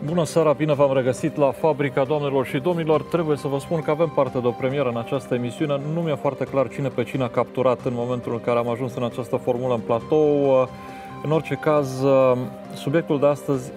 Bună seara, bine v-am regăsit la Fabrica, doamnelor și domnilor. Trebuie să vă spun că avem parte de o premieră în această emisiune. Nu mi-e foarte clar cine pe cine a capturat în momentul în care am ajuns în această formulă în platou. În orice caz, subiectul de astăzi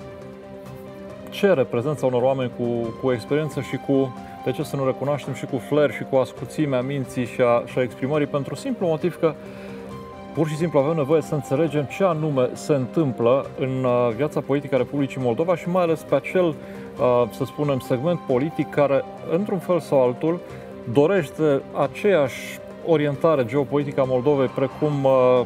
cere prezența unor oameni cu experiență și cu, de ce să nu recunoaștem, și cu flair și cu ascuțimea minții și a exprimării, pentru simplu motiv că pur și simplu avem nevoie să înțelegem ce anume se întâmplă în viața politică a Republicii Moldova și mai ales pe acel, să spunem, segment politic care, într-un fel sau altul, dorește aceeași orientare geopolitică a Moldovei precum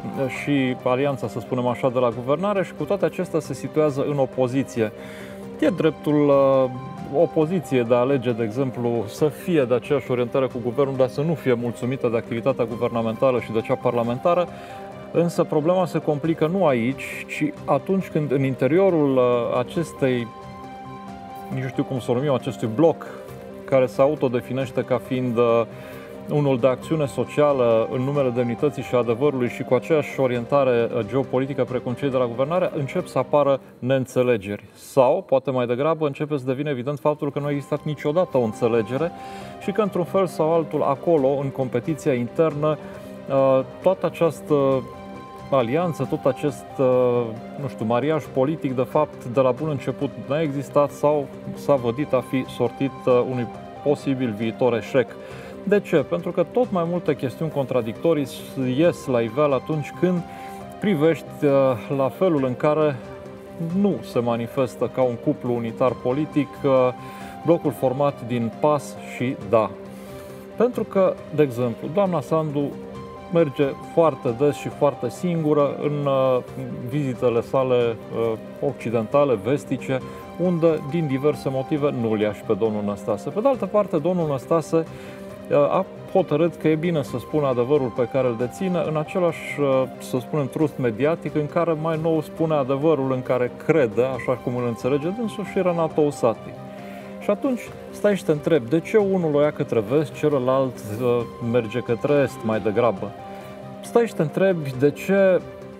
și alianța, să spunem așa, de la guvernare, și cu toate acestea se situează în opoziție. E dreptul opoziției de a alege, de exemplu, să fie de aceeași orientare cu guvernul, dar să nu fie mulțumită de activitatea guvernamentală și de cea parlamentară. Însă problema se complică nu aici, ci atunci când în interiorul acestei, nici nu știu cum să o numim, acestui bloc care se autodefinește ca fiind unul de acțiune socială în numele demnității și adevărului și cu aceeași orientare geopolitică precum cei de la guvernare, încep să apară neînțelegeri. Sau, poate mai degrabă, începe să devină evident faptul că nu a existat niciodată o înțelegere și că, într-un fel sau altul, acolo, în competiția internă, toată această alianță, tot acest, nu știu, mariaj politic, de fapt, de la bun început n-a existat sau s-a vădit a fi sortit unui posibil viitor eșec. De ce? Pentru că tot mai multe chestiuni contradictorii ies la iveală atunci când privești la felul în care nu se manifestă ca un cuplu unitar politic blocul format din PAS și DA. Pentru că, de exemplu, doamna Sandu merge foarte des și foarte singură în vizitele sale occidentale, vestice, unde, din diverse motive, nu-l ia și pe domnul Năstase. Pe de altă parte, domnul Năstase a hotărât că e bine să spună adevărul pe care îl deține în același, să spunem, trust mediatic în care mai nou spune adevărul în care crede, așa cum îl înțelege dânsul, și Renato Usati. Și atunci stai și te întrebi, de ce unul o ia către vest, celălalt merge către est mai degrabă? Stai și te întrebi de ce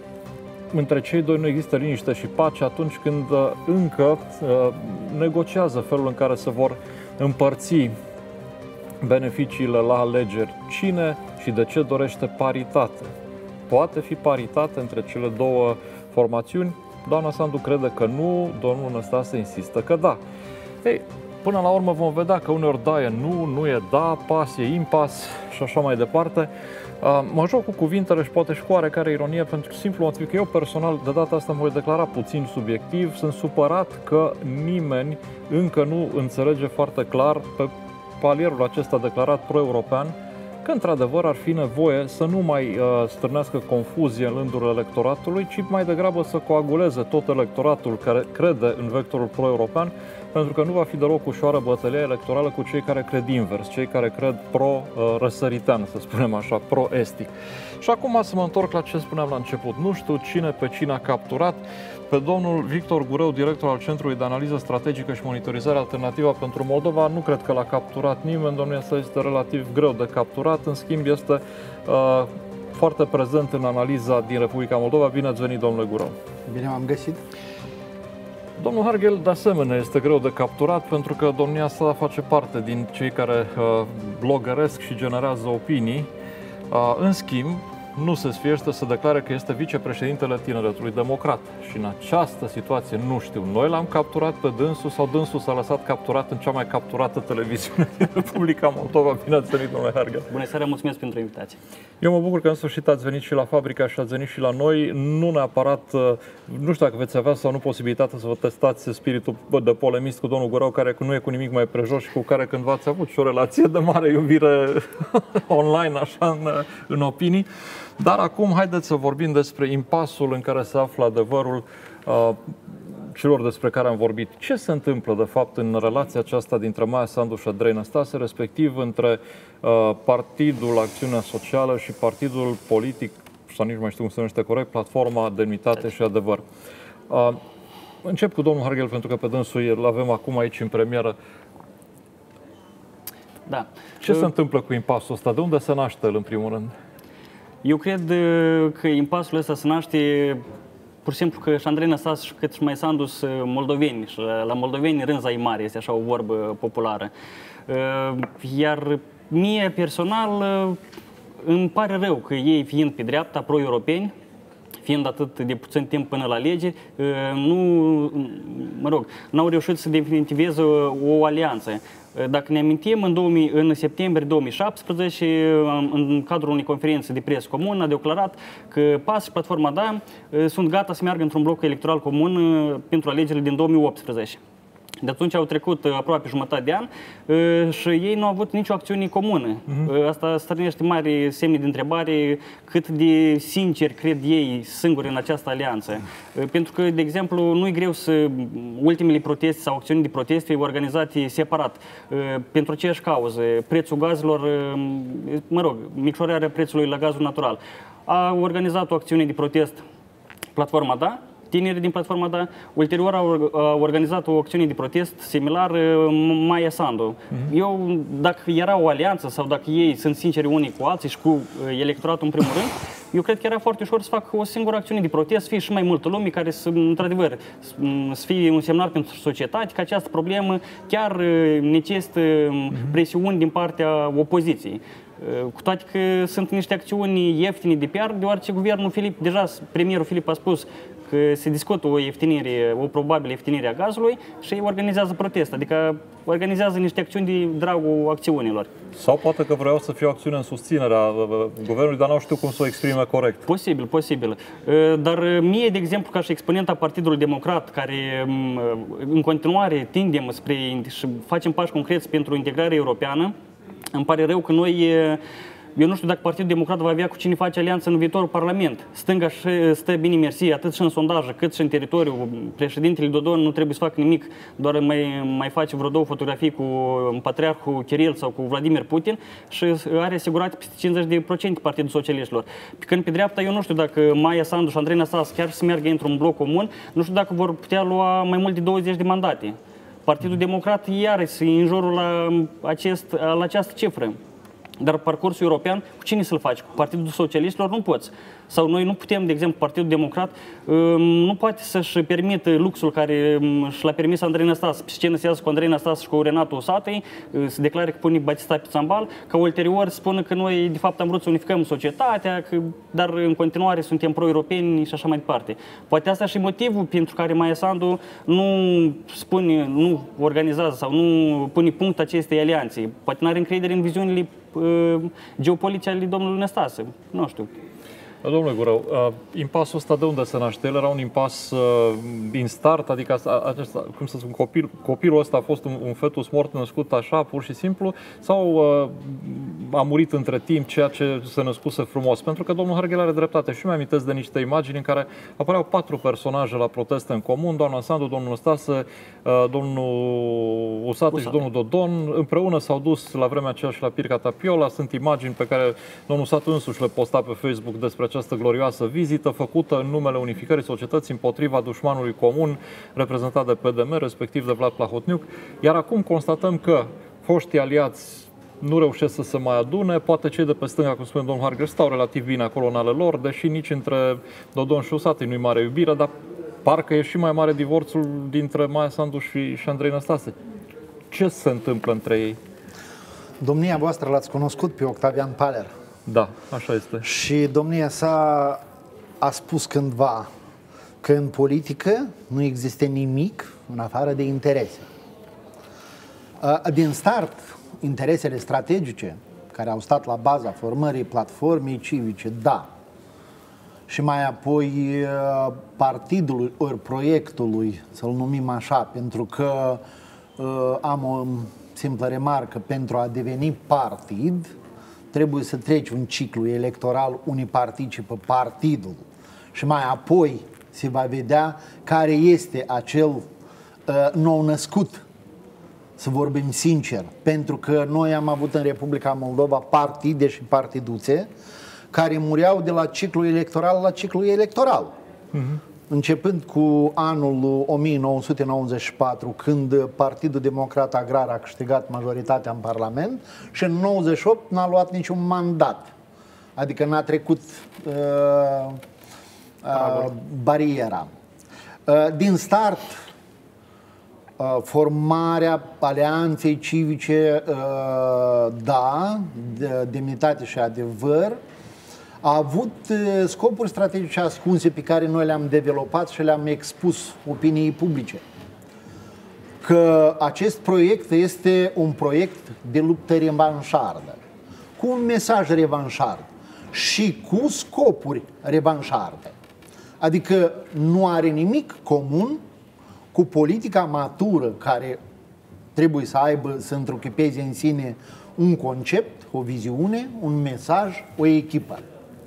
între cei doi nu există liniște și pace atunci când încă negociază felul în care se vor împărți beneficiile la alegeri. Cine și de ce dorește paritate? Poate fi paritate între cele două formațiuni? Doamna Sandu crede că nu, domnul Năstase insistă că da. Ei, până la urmă vom vedea că uneori da e nu, nu e da, pas e impas și așa mai departe. Mă joc cu cuvintele și poate și cu oarecare ironie, pentru simplu motiv că eu personal de data asta mă voi declara puțin subiectiv. Sunt supărat că nimeni încă nu înțelege foarte clar pe palierul acesta declarat pro-european că într-adevăr ar fi nevoie să nu mai stârnească confuzie în rândul electoratului, ci mai degrabă să coaguleze tot electoratul care crede în vectorul pro-european, pentru că nu va fi deloc ușoară bătălia electorală cu cei care cred invers, cei care cred pro-răsăritean, să spunem așa, pro-estic. Și acum să mă întorc la ce spuneam la început. Nu știu cine pe cine a capturat. Pe domnul Victor Gureu, director al Centrului de Analiză Strategică și Monitorizare Alternativă pentru Moldova, nu cred că l-a capturat nimeni. Domnul ăsta este relativ greu de capturat, în schimb este foarte prezent în analiza din Republica Moldova. Bine ați venit, domnule Gureu! Bine m-am găsit! Domnul Harghel, de asemenea, este greu de capturat, pentru că domnia sa face parte din cei care blogăresc și generează opinii. În schimb, nu se sfiește să declare că este vicepreședintele Tineretului Democrat. Și în această situație, nu știu, noi l-am capturat pe dânsul sau dânsul s-a lăsat capturat în cea mai capturată televiziune din Republica Moldova. Bine ați venit, domnule Harghel! Bună seara, mulțumesc pentru invitație! Eu mă bucur că în sfârșit ați venit și la Fabrica și ați venit și la noi. Nu neapărat, nu știu dacă veți avea sau nu posibilitatea să vă testați spiritul de polemist cu domnul Gureu, care nu e cu nimic mai prejos și cu care cândva ați avut și o relație de mare iubire online, așa, în opinii. Dar acum haideți să vorbim despre impasul în care se află adevărul celor despre care am vorbit. Ce se întâmplă, de fapt, în relația aceasta dintre Maia Sandu și Andrei Năstase, respectiv între Partidul Acțiunea Socială și Partidul Politic, sau nici mai știu cum se numește corect, Platforma Demnitate și Adevăr. Încep cu domnul Harghel, pentru că pe dânsul îl avem acum aici în premieră. Da. Ce se întâmplă cu impasul ăsta? De unde se naște el, în primul rând? Eu cred că impasul ăsta se naște pur și simplu că și Andrei Năstase cât și Maia Sandu sunt moldoveni și la moldoveni rânza-i mare, este așa o vorbă populară. Iar mie personal îmi pare rău că ei, fiind pe dreapta, pro-europeni, fiind atât de puțin timp până la alegeri, n-au reușit să definitiveze o alianță. Dacă ne amintim, în septembrie 2017, în cadrul unei conferințe de presă comună, a declarat că PAS și Platforma DA sunt gata să meargă într-un bloc electoral comun pentru alegerile din 2018. De atunci au trecut aproape jumătate de an și ei nu au avut nicio acțiune comună. Asta stârnește mari semne de întrebare cât de sinceri cred ei singuri în această alianță. Pentru că, de exemplu, nu e greu să ultimele proteste sau acțiuni de protest fie organizate separat pentru aceeași cauză. Prețul gazelor, micșorarea prețului la gazul natural. A organizat o acțiune de protest Platforma DA, tinerii din Platforma DA, ulterior au organizat o acțiune de protest similar Maia Sandu. Eu, dacă era o alianță sau dacă ei sunt sinceri unii cu alții și cu electoratul în primul rând, eu cred că era foarte ușor să facă o singură acțiune de protest, să fie și mai multă lume care să, într-adevăr, să fie un semnal pentru societate că această problemă chiar necesită presiuni din partea opoziției. Cu toate că sunt niște acțiuni ieftine de PR, deoarece guvernul Filip, deja premierul Filip a spus că se discută o probabilă ieftinire a gazului și ei organizează protest, adică organizează niște acțiuni de dragul acțiunilor. Sau poate că vreau să fie o acțiune în susținerea guvernului, dar nu știu cum să o exprime corect. Posibil. Dar mie, de exemplu, ca și exponent a Partidului Democrat, care în continuare tindem spre și facem pași concreți pentru integrarea europeană, îmi pare rău că eu nu știu dacă Partidul Democrat va avea cu cine face alianță în viitorul Parlament. Stânga stă bine mersi, atât și în sondaje, cât și în teritoriu. Președintele Dodon nu trebuie să facă nimic, doar mai face vreo două fotografii cu patriarhul Kiril sau cu Vladimir Putin și are asigurat peste 50% Partidul Socialiștilor. Pe când pe dreapta, eu nu știu dacă Maia Sandu și Andrei Năstase chiar să meargă într-un bloc comun, nu știu dacă vor putea lua mai mult de 20 de mandate. Partidul Democrat iarăși în jurul la această cifră. Dar parcursul european, cu cine să-l faci? Cu Partidul Socialiștilor nu poți. Sau noi nu putem, de exemplu, Partidul Democrat nu poate să-și permită luxul care și l-a permis Andrei Năstase. Pe scenă se iasă cu Andrei Năstase și cu Renato Usatăi, se declară că pune Batista pe țambal, ca ulterior spună că noi, de fapt, am vrut să unificăm societatea, dar în continuare suntem pro-europeni și așa mai departe. Poate asta și motivul pentru care Maia Sandu nu organizează sau nu pune punct acestei alianțe. Poate nu are încredere în viziunile geopolitice ale domnului Năstase. Nu știu. Domnule Gurău, impasul ăsta de unde se naște? El era un impas din start, adică cum să spun, copilul ăsta a fost un fetus mort născut așa, pur și simplu, sau a murit între timp, ceea ce se născuse frumos? Pentru că domnul Harghel are dreptate și mi-am amintesc de niște imagini în care apăreau 4 personaje la proteste în comun, doamna Sandu, domnul Năstase, domnul Usatăi și domnul Dodon, împreună s-au dus la vremea aceea și la Pirca Tapiola. Sunt imagini pe care domnul Usatăi însuși le posta pe Facebook despre această glorioasă vizită făcută în numele unificării societății împotriva dușmanului comun reprezentat de PDM, respectiv de Vlad Plahotniuc. Iar acum constatăm că foștii aliați nu reușesc să se mai adune, poate cei de pe stânga, cum spune domnul Harghel, stau relativ bine acolo în ale lor, deși nici între Dodon și Usatăi nu-i mare iubire, dar parcă e și mai mare divorțul dintre Maia Sandu și Andrei Năstase. Ce se întâmplă între ei? Domnia voastră l-ați cunoscut pe Octavian Paler. Da, așa este. Și domnia sa a spus cândva că în politică nu există nimic în afară de interese. Din start, interesele strategice care au stat la baza formării platformei civice, da. Și mai apoi partidului ori proiectului, să-l numim așa, pentru că am o simplă remarcă, pentru a deveni partid trebuie să treci un ciclu electoral, unii participă partidul și mai apoi se va vedea care este acel nou născut, să vorbim sincer, pentru că noi am avut în Republica Moldova partide și partiduțe care mureau de la ciclu electoral la ciclu electoral. Începând cu anul 1994, când Partidul Democrat Agrar a câștigat majoritatea în Parlament și în 98 n-a luat niciun mandat. Adică n-a trecut bariera. Din start, formarea alianței civice, da, demnitate și adevăr, a avut scopuri strategice ascunse pe care noi le-am dezvoltat și le-am expus opiniei publice. Că acest proiect este un proiect de luptă revanșardă, cu un mesaj revanșard și cu scopuri revanșarde. Adică nu are nimic comun cu politica matură care trebuie să aibă, să întruchipeze în sine un concept, o viziune, un mesaj, o echipă.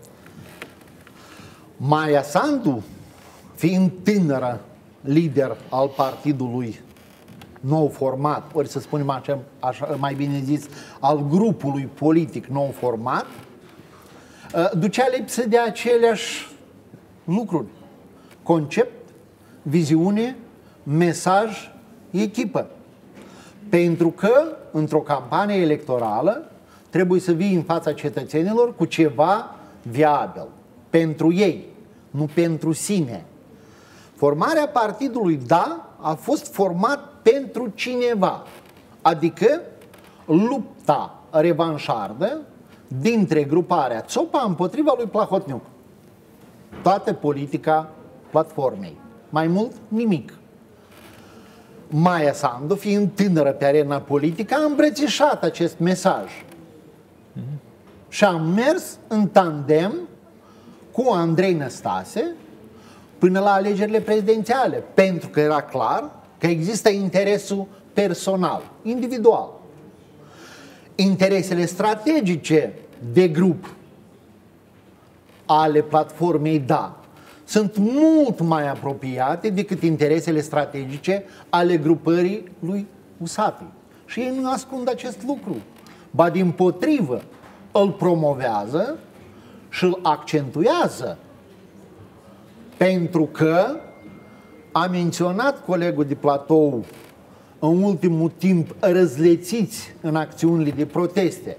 Maia Sandu, fiind tânără lider al partidului nou format, ori să spunem așa, mai bine zis, al grupului politic nou format, ducea lipsă de aceleași lucruri: concept, viziune, mesaj, echipă. Pentru că într-o campanie electorală trebuie să vii în fața cetățenilor cu ceva viabil pentru ei, nu pentru sine. Formarea partidului, da, a fost format pentru cineva, adică lupta revanșardă dintre gruparea Țopa împotriva lui Plahotniuc. Toată politica platformei. Mai mult, nimic. Maia Sandu, fiind tânără pe arena politică, a îmbrățișat acest mesaj. Și a mers în tandem cu Andrei Năstase până la alegerile prezidențiale, pentru că era clar că există interesul personal, individual. Interesele strategice de grup ale platformei, da, sunt mult mai apropiate decât interesele strategice ale grupării lui Usati. Și ei nu ascund acest lucru. Ba dimpotrivă, îl promovează și îl accentuează. Pentru că a menționat colegul de platou în ultimul timp răzlețiți în acțiunile de proteste.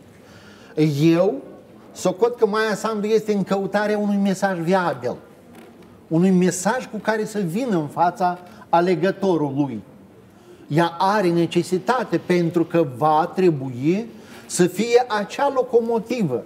Eu socot că Maia Sandu este în căutarea unui mesaj viabil, unui mesaj cu care să vină în fața alegătorului. Ea are necesitate pentru că va trebui să fie acea locomotivă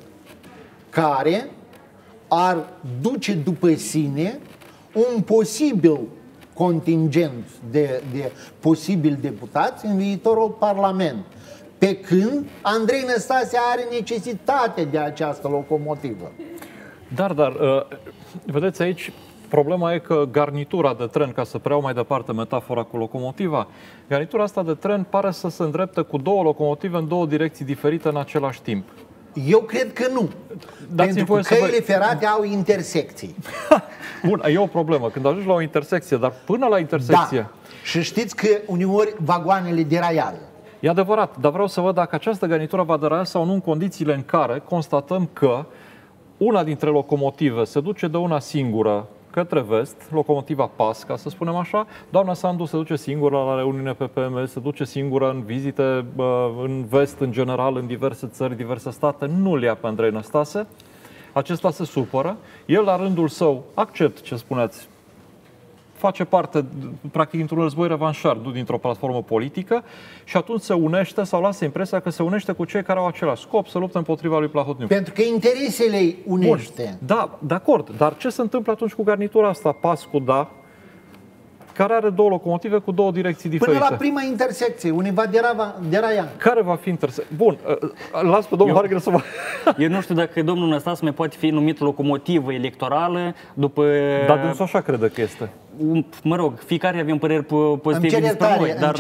care ar duce după sine un posibil contingent de posibili deputați în viitorul Parlament. Pe când Andrei Năstase are necesitate de această locomotivă. Dar, vedeți aici, problema e că garnitura de tren, ca să preiau mai departe metafora cu locomotiva, garnitura asta de tren pare să se îndrepte cu două locomotive în două direcții diferite în același timp. Eu cred că nu. Pentru că căile ferate au intersecții. Bun, e o problemă. Când ajungi la o intersecție, dar până la intersecție... Da. Și știți că uneori vagoanele deraiază. E adevărat, dar vreau să văd dacă această garnitură va deraia sau nu în condițiile în care constatăm că una dintre locomotive se duce de una singură către vest, locomotiva PAS, ca să spunem așa. Doamna Sandu se duce singură la reuniune PPM, se duce singură în vizite în vest, în general, în diverse țări, diverse state. Nu-l ia pe Andrei Năstase. Acesta se supără. El, la rândul său, accept ce spuneați, face parte, practic, dintr-un război revanșard, nu dintr-o platformă politică, și atunci se unește sau lasă impresia că se unește cu cei care au același scop, să luptă împotriva lui Plahotniuc. Pentru că interesele îi unește. Bun. Da, de acord. Dar ce se întâmplă atunci cu garnitura asta, PAS cu da, care are două locomotive cu două direcții diferite? Până la prima intersecție, unde va deraia. Care va fi intersecție? Bun, las pe domnul Harghel să vă... Eu nu știu dacă domnul Năstase mai poate fi numit locomotivă electorală după... Dar dânsul așa crede că este. Mă rog, fiecare avem păreri pozitive despre noi, dar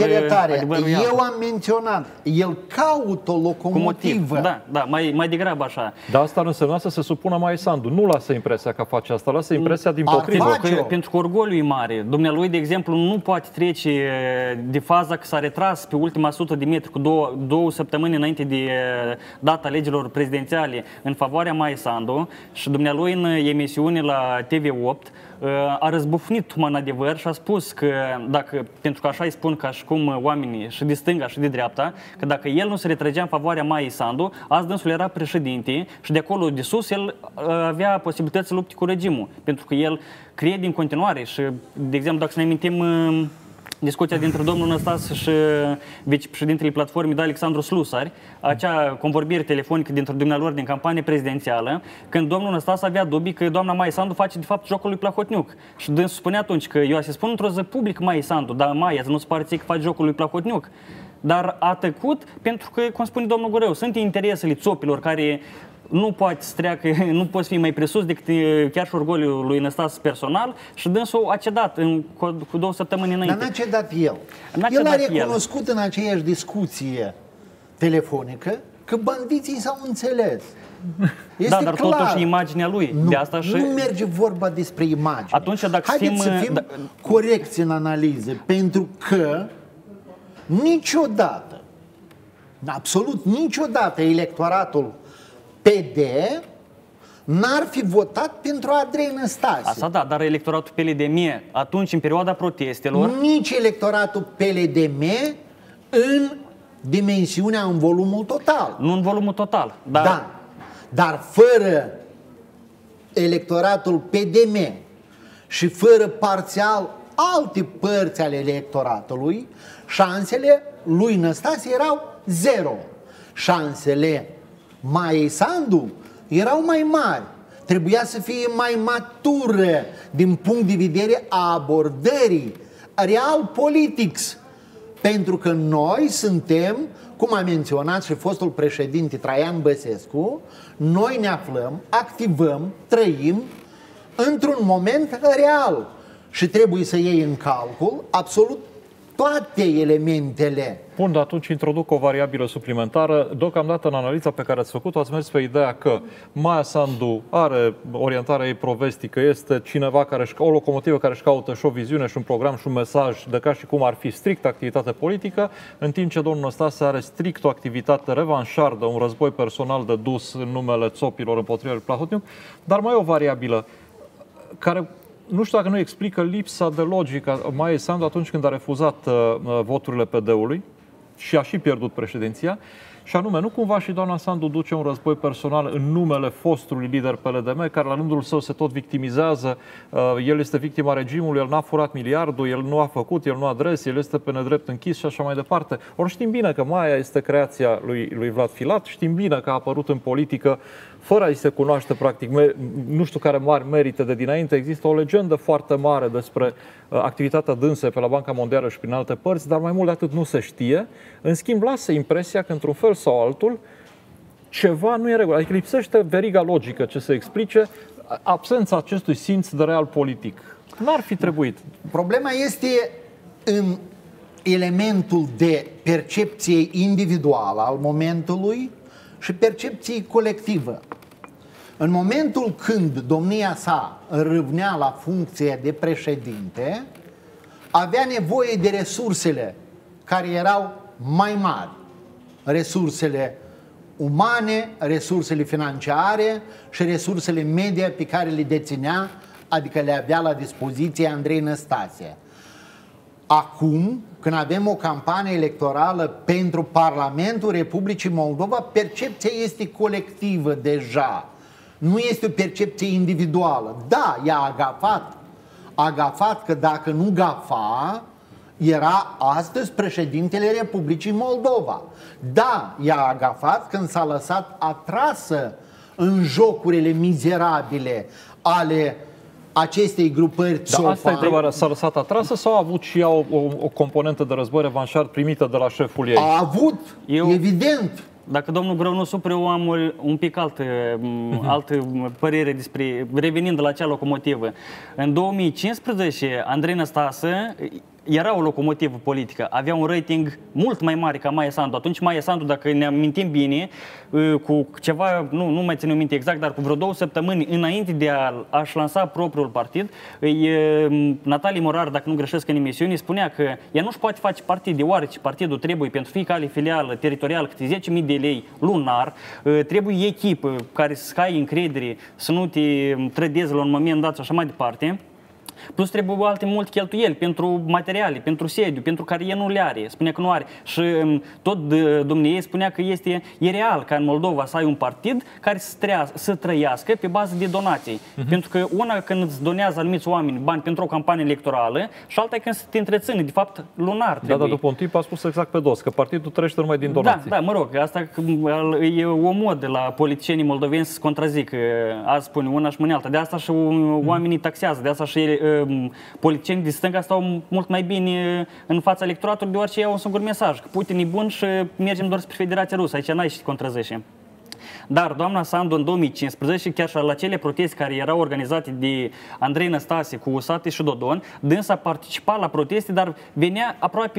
eu am menționat, el caută o locomotivă. Da, mai degrabă așa. Dar asta ar însemna să se supună Maia Sandu. Nu lasă impresia că face asta, lasă impresia dimpotrivă. Pentru că orgoliul e mare. Dumnealui, de exemplu, nu poate trece de faza că s-a retras pe ultima 100 de metri cu două săptămâni înainte de data alegerilor prezidențiale în favoarea Maia Sandu și dumnealui în emisiune la TV8 a răzbufnit în adevăr și a spus că, pentru că așa îi spun ca și cum oamenii și de stânga și de dreapta, că dacă el nu se retrăgea în favoarea Maiei Sandu, azi dânsul era președinte și de acolo de sus el avea posibilități să lupte cu regimul, pentru că el crede în continuare și, de exemplu, dacă să ne amintim discuția dintre domnul Năstase și vicepreședintele platformei, Alexandru Slusari, acea convorbire telefonică dintre dumnealor din campanie prezidențială, când domnul Năstase avea dubii că doamna Maia Sandu face de fapt jocul lui Plahotniuc. Și dânsul spunea atunci că eu se spun într-o zi public Maia Sandu, dar Maia, nu-ți pare ție că faci jocul lui Plahotniuc? Dar a tăcut pentru că, cum spune domnul Gureu, sunt interesele țopilor care nu poate să treacă, nu poți fi mai presus decât chiar și orgoliul lui Năstase personal și dânsul a cedat cu 2 săptămâni înainte. Dar n-a cedat el. El a recunoscut în aceeași discuție telefonică că bandiții s-au înțeles. Este dar clar. Totuși imaginea lui. Nu, de asta și... nu merge vorba despre imagine. Atunci, dacă haideți să fim corecți în analize, pentru că niciodată, absolut niciodată electoratul PD n-ar fi votat pentru Andrei Năstase. Asta da, dar electoratul PLDM atunci, în perioada protestelor... Nici electoratul PLDM în dimensiunea, în volumul total. Nu în volumul total. Dar... Da, dar fără electoratul PDM și fără parțial alte părți ale electoratului, șansele lui Năstase erau 0. Șansele Maiei Sandu erau mai mari. Trebuia să fie mai matură din punct de vedere a abordării real politics. Pentru că noi suntem, cum a menționat și fostul președinte Traian Băsescu, noi ne aflăm, activăm, trăim într-un moment real și trebuie să iei în calcul absolut toate elementele. Bun, dar atunci introduc o variabilă suplimentară. Deocamdată în analiza pe care ați făcut-o ați mers pe ideea că Maia Sandu are orientarea ei provestică, este cineva o locomotivă care își caută și o viziune și un program și un mesaj de ca și cum ar fi strict activitate politică, în timp ce domnul Năstase are strict o activitate revanșardă, un război personal de dus în numele țopilor împotriva lui Plahotniuc, dar mai e o variabilă care nu știu dacă nu explică lipsa de logică a Maiei Sandu atunci când a refuzat voturile PD-ului și a și pierdut președinția. Și anume, nu cumva și doamna Sandu duce un război personal în numele fostului lider PLDM, care la rândul său se tot victimizează. El este victima regimului, el n-a furat miliardul, el nu a făcut, el nu a adres, el este pe nedrept închis și așa mai departe. Ori știm bine că Maia este creația lui Vlad Filat, știm bine că a apărut în politică fără a-i se cunoaște practic, nu știu care mari merite de dinainte. Există o legendă foarte mare despre activitatea dânsă pe la Banca Mondială și prin alte părți, dar mai mult de atât nu se știe. În schimb, lasă impresia că într-un fel sau altul ceva nu e regulă. Adică lipsește veriga logică ce să explice absența acestui simț de real politic. N-ar fi trebuit. Problema este în elementul de percepție individuală al momentului și percepție colectivă. În momentul când domnia sa râvnea la funcția de președinte, avea nevoie de resursele care erau mai mari. Resursele umane, resursele financiare și resursele media pe care le deținea, adică le avea la dispoziție Andrei Năstase. Acum, când avem o campanie electorală pentru Parlamentul Republicii Moldova, percepția este colectivă deja. Nu este o percepție individuală. Da, i-a agafat că dacă nu gafa, era astăzi președintele Republicii Moldova. Da, i-a agafat când s-a lăsat atrasă în jocurile mizerabile ale acestei grupări țopani. Dar asta e întrebarea, s-a lăsat atrasă sau a avut și ea o componentă de război revanșard primită de la șeful ei? A avut, evident. Dacă domnul Grău nu supre, eu am un pic altă părere despre, revenind la acea locomotivă. În 2015, Andrei Năstase era o locomotivă politică, avea un rating mult mai mare ca Maia Sandu. Atunci Maia Sandu, dacă ne amintim bine, cu ceva, nu mai țin minte exact, dar cu vreo 2 săptămâni înainte de a-și lansa propriul partid, Natalie Morar, dacă nu greșesc în emisiune, spunea că ea nu-și poate face partid, deoarece partidul trebuie pentru fiecare filială teritorială câte 10.000 de lei lunar, trebuie echipă care să ai încredere, să nu te trădezi la un moment dat și așa mai departe. Plus trebuie alte multe cheltuieli pentru materiale, pentru sediu, pentru care el nu le are, spunea că nu are. Și tot domnul spunea că e real ca în Moldova să ai un partid care să trăiască pe bază de donații. Pentru că una când îți donează anumiți oameni bani pentru o campanie electorală și alta e când să te întreține, de fapt lunar trebuie. Da, după un timp a spus exact pe dos, că partidul trăiește numai din donații. Da, mă rog, asta e o modă la politicienii moldoveni să se contrazică. Azi spune una și mâine alta. De asta și oamenii taxează, de asta și politicienii de stânga stau mult mai bine în fața electoratului, deoarece iau un singur mesaj, că Putin e bun și mergem doar spre Federația Rusă. Aici n-ai și contrazice. Dar doamna Sandu în 2015, chiar și la acele proteste care erau organizate de Andrei Năstase cu Usate și Dodon, dânsa participa la proteste, dar venea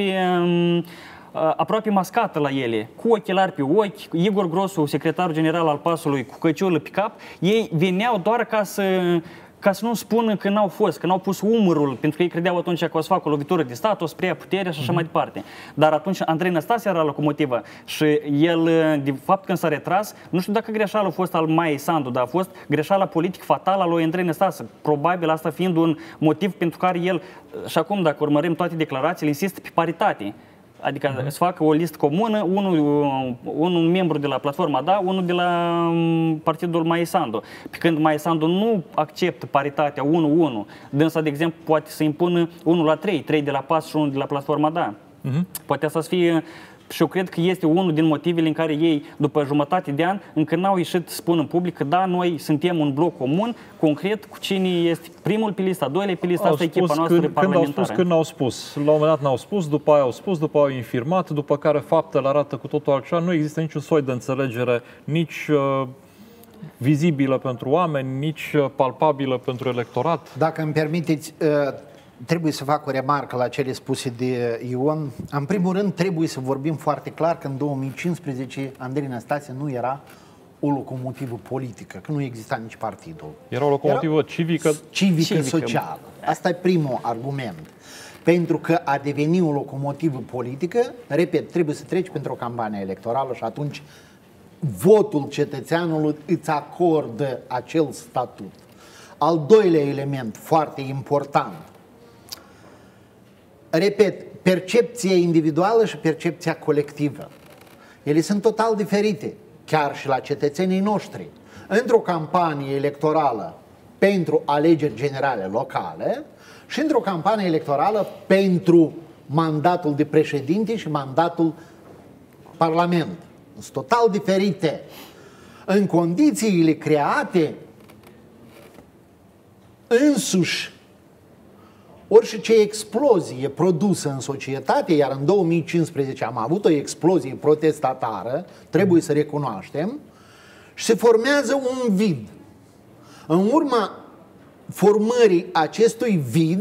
aproape mascată la ele, cu ochelari pe ochi, Igor Grosu, secretarul general al PAS-ului, cu căciulă pe cap. Ei veneau doar ca să nu spună că n-au fost, că n-au pus umărul, pentru că ei credeau atunci că o să facă o lovitură de stat, o să preia puterea și așa mai departe. Dar atunci Andrei Năstase era locomotivă și el, de fapt, când s-a retras, nu știu dacă greșeala a fost al Maiei Sandu, dar a fost greșeala politic fatală a lui Andrei Năstase. Probabil asta fiind un motiv pentru care el, și acum dacă urmărim toate declarațiile, insistă pe paritate. Adică să facă o listă comună, unul membru de la Platforma Da, unul de la partidul Maiei Sandu. Pe când Maiei Sandu nu acceptă paritatea 1-1, dânsa, de exemplu, poate să impună 1-3, 3 de la PAS și 1 de la Platforma Da. Poate asta să fie... Și eu cred că este unul din motivele în care ei, după jumătate de an, încă n-au ieșit să spună în public că da, noi suntem un bloc comun, concret, cu cine este primul pe lista, doilea pe lista, asta e echipa noastră parlamentară. Când au spus, la un moment dat n-au spus, după aia au spus, după aia au infirmat, după care faptele arată cu totul altceva, nu există niciun soi de înțelegere, nici vizibilă pentru oameni, nici palpabilă pentru electorat. Dacă îmi permiteți, trebuie să fac o remarcă la cele spuse de Ion. În primul rând, trebuie să vorbim foarte clar că în 2015 Andrei Năstase nu era o locomotivă politică, că nu exista nici partidul. Era o locomotivă civică socială. Asta e primul argument. Pentru că a deveni o locomotivă politică, repet, trebuie să treci pentru o campanie electorală și atunci votul cetățeanului îți acordă acel statut. Al doilea element foarte important, repet, percepția individuală și percepția colectivă. Ele sunt total diferite, chiar și la cetățenii noștri. Într-o campanie electorală pentru alegeri generale locale și într-o campanie electorală pentru mandatul de președinte și mandatul parlament. Sunt total diferite. În condițiile create, însuși orice explozie produsă în societate, iar în 2015 am avut o explozie protestatară, trebuie să recunoaștem, și se formează un vid. În urma formării acestui vid,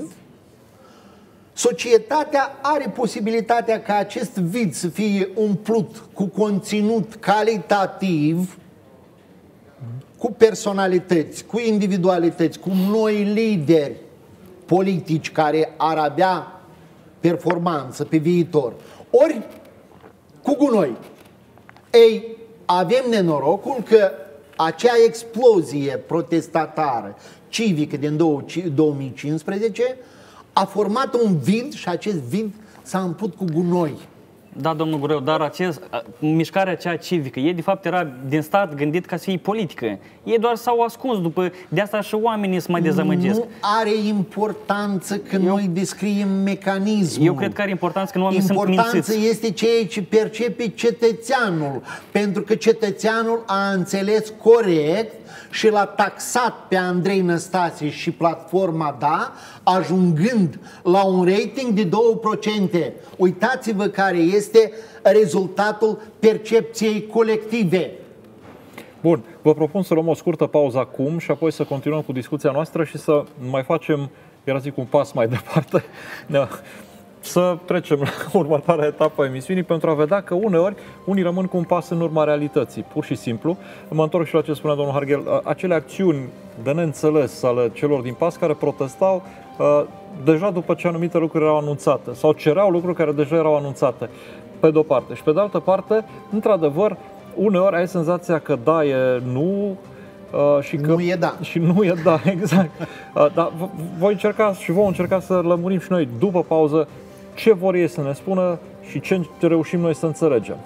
societatea are posibilitatea ca acest vid să fie umplut cu conținut calitativ, cu personalități, cu individualități, cu noi lideri politici care ar avea performanță pe viitor, ori cu gunoi. Ei, avem nenorocul că acea explozie protestatară civică din 2015 a format un vid și acest vid s-a umplut cu gunoi. Da, domnul Gureu, dar mișcarea aceea civică, ei de fapt era din stat gândit ca să fie politică. Ei doar s-au ascuns de asta și oamenii se mai dezamăgesc. Nu are importanță că noi descriem mecanismul. Eu cred că are importanță că oamenii sunt mințiți. Importanța este ceea ce percepe cetățeanul, pentru că cetățeanul a înțeles corect și l-a taxat pe Andrei Năstase și Platforma Da, ajungând la un rating de 2%. Uitați-vă care este rezultatul percepției colective. Bun, vă propun să luăm o scurtă pauză acum și apoi să continuăm cu discuția noastră și să mai facem, era zic, un pas mai departe, să trecem la următoarea etapă a emisiunii pentru a vedea că uneori unii rămân cu un pas în urma realității, pur și simplu. Mă întorc și la ce spunea domnul Harghel, acele acțiuni de neînțeles ale celor din PAS care protestau deja după ce anumite lucruri erau anunțate sau cereau lucruri care deja erau anunțate, pe de-o parte. Și pe de altă parte, într-adevăr, uneori ai senzația că da, e nu, și că nu e da. Și nu e da, exact. Dar voi încerca și vom încerca să lămurim și noi după pauză ce vor ei să ne spună și ce reușim noi să înțelegem.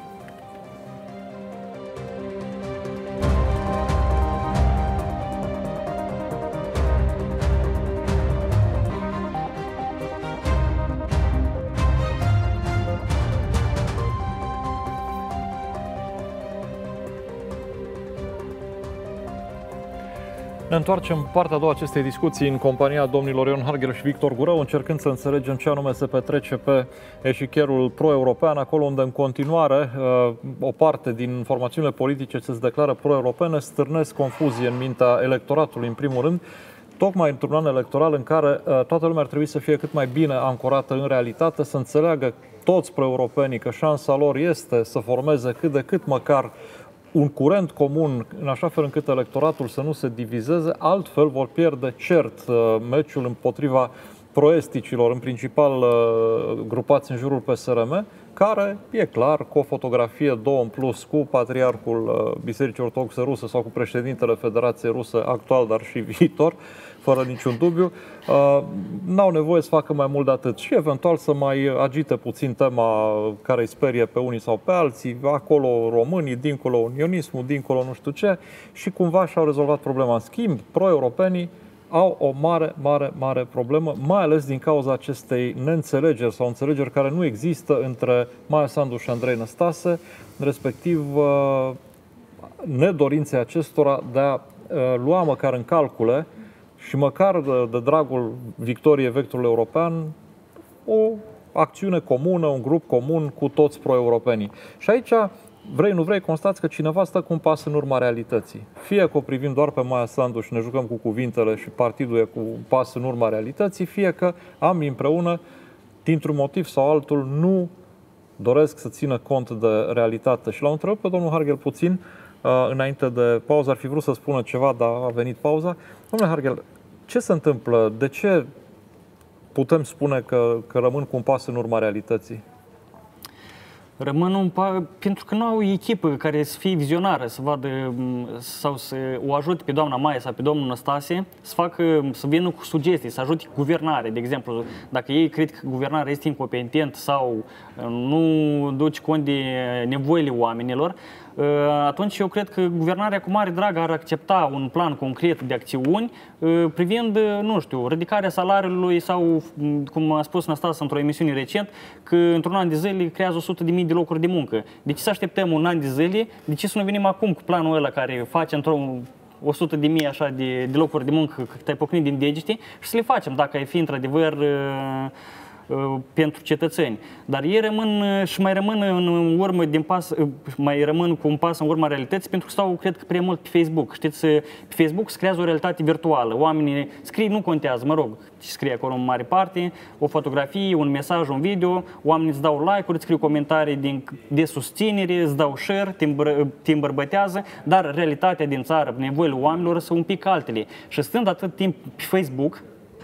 Ne întoarcem partea a doua acestei discuții în compania domnilor Ion Harghel și Victor Gurău, încercând să înțelegem ce anume se petrece pe eșichierul pro-european, acolo unde în continuare o parte din formațiunile politice ce se declară pro-europene stârnesc confuzie în mintea electoratului, în primul rând, tocmai într-un an electoral în care toată lumea ar trebui să fie cât mai bine ancorată în realitate, să înțeleagă toți pro-europenii că șansa lor este să formeze cât de cât măcar un curent comun, în așa fel încât electoratul să nu se divizeze, altfel vor pierde cert meciul împotriva proesticilor, în principal grupați în jurul PSRM, care, e clar, cu o fotografie 2 în plus, cu patriarhul Bisericii Ortodoxe Ruse sau cu președintele Federației Ruse actual, dar și viitor, fără niciun dubiu, n-au nevoie să facă mai mult de atât și eventual să mai agite puțin tema care îi sperie pe unii sau pe alții, acolo românii, dincolo unionismul, dincolo nu știu ce, și cumva și-au rezolvat problema. În schimb, pro-europenii au o mare problemă, mai ales din cauza acestei neînțelegeri sau înțelegeri care nu există între Maia Sandu și Andrei Năstase, respectiv nedorinței acestora de a lua măcar în calcule și măcar de dragul victoriei vectorului european o acțiune comună, un grup comun cu toți pro-europenii. Și aici, vrei, nu vrei, constați că cineva stă cu un pas în urma realității. Fie că o privim doar pe Maia Sandu și ne jucăm cu cuvintele și partidul e cu un pas în urma realității, fie că ambii împreună, dintr-un motiv sau altul, nu doresc să țină cont de realitate. Și l-am întrebat pe domnul Harghel puțin, înainte de pauză, ar fi vrut să spună ceva, dar a venit pauza. Domnule Harghel, ce se întâmplă? De ce putem spune că rămân cu un pas în urma realității? Rămân pentru că nu au o echipă care să fie vizionară, să vadă sau să o ajute pe doamna Maia sau pe domnul Năstase să vină cu sugestii, să ajute guvernarea. De exemplu, dacă ei cred că guvernarea este incompetent sau nu duce cont de nevoile oamenilor, atunci eu cred că guvernarea cu mare drag ar accepta un plan concret de acțiuni privind, nu știu, ridicarea salariului sau, cum a spus Năstase într-o emisiune recent, că într-un an de zile creează 100.000 de locuri de muncă. De ce să așteptăm un an de zile? De ce să nu venim acum cu planul ăla care face într-un 100.000 așa de locuri de muncă că te-ai pocnit din degete și să le facem dacă ai fi într-adevăr pentru cetățeni. Dar ei rămân și mai rămân în urmă mai rămân cu un pas în urma realității pentru că stau, cred că, prea mult pe Facebook. Știți, pe Facebook se creează o realitate virtuală. Oamenii scriu, nu contează, mă rog, ce scrie acolo în mare parte, o fotografie, un mesaj, un video, oamenii îți dau like-uri, îți scriu comentarii de susținere, îți dau share, te îmbărbătează, dar realitatea din țară, nevoile oamenilor sunt un pic altele. Și stând atât timp pe Facebook,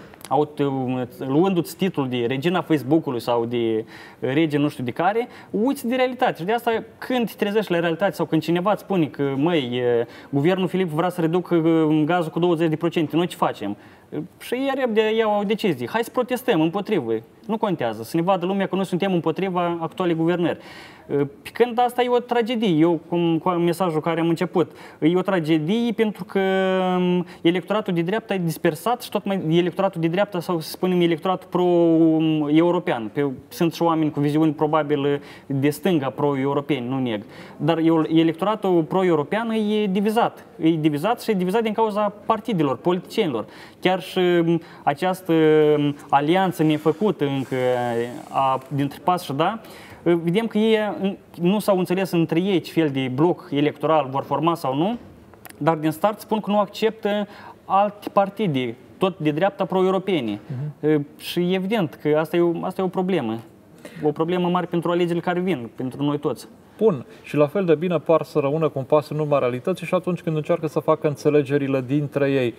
luându-ți titlul de regina Facebook-ului sau de rege nu știu de care, uiți de realitate. Și de asta când te trezești la realitate sau când cineva îți spune că, măi, guvernul Filip vrea să reducă gazul cu 20%, noi ce facem? Și ei repede iau o decizie. Hai să protestăm împotrivă. Nu contează. Să ne vadă lumea că noi suntem împotriva actualei guvernări. Când asta e o tragedie, eu cu mesajul care am început, e o tragedie pentru că electoratul de dreapta e dispersat și tot mai electoratul de dreapta sau să spunem electoratul pro-european. Sunt și oameni cu viziuni probabil de stânga pro-europeni, nu neg. Dar electoratul pro-european e divizat. E divizat și e divizat din cauza partidelor, politicienilor. Chiar și această alianță nefăcută încă dintre PAS și DA, vedem că ei nu s-au înțeles între ei ce fel de bloc electoral vor forma sau nu, dar din start spun că nu acceptă alte partide, tot de dreapta pro-europene. Și evident că asta e o problemă. O problemă mare pentru alegerile care vin, pentru noi toți. Bun. Și la fel de bine par să rămână cu un pas în urma realității și atunci când încearcă să facă înțelegerile dintre ei.